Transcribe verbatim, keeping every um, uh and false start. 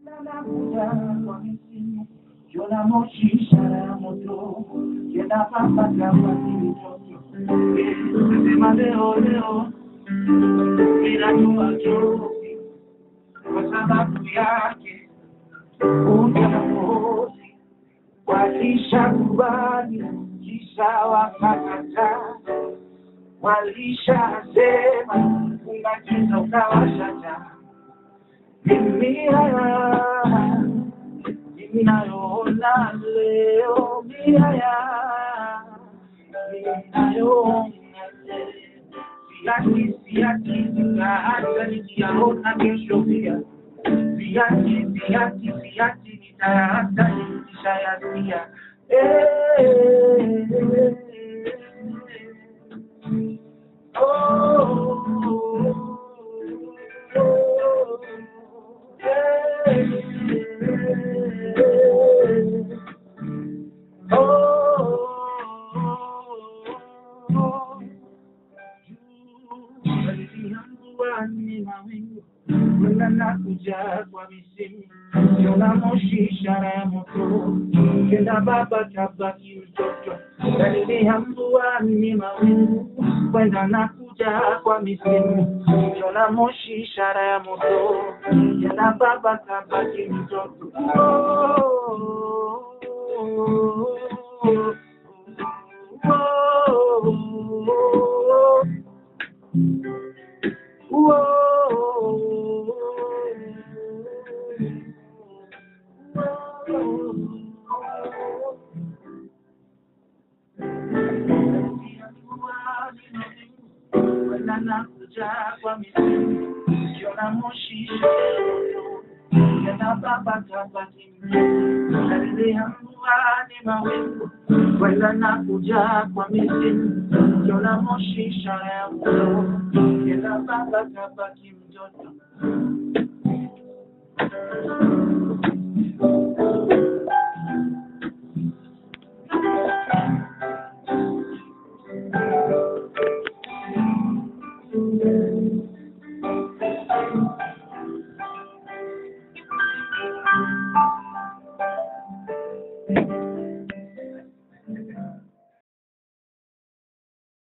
Yola moshi shara moto, yeda papa kapa timoto. Sema leo leo, ila tuacho, kwa sababu yake, unamosi, walisha kubali, kisha wakakata, walisha sema, unakita ukawashaja. Mimi haya, mimi naona leo, mimi haya, mimi naona leo. Siati, siati, nitaanza nikiaona kesho pia. Siati, siati, siati, nitaanza nikishayasikia. Eh, oh, nakuja kwa misimu, yola moshi shara ya moto, kenda baba kabaki mtoto, dalili ya mvua ni mawingu, kwenda nakuja kwa misimu, yola moshi shara ya moto, kenda baba kabaki mtoto. Nakuja kwa misimu, yola moshi yana baba kabaki mtoto, dalili ya mvua ni mawingu, kwenda nakuja kwa misimu, yola moshi shara ya moto, yana baba kabaki mtoto.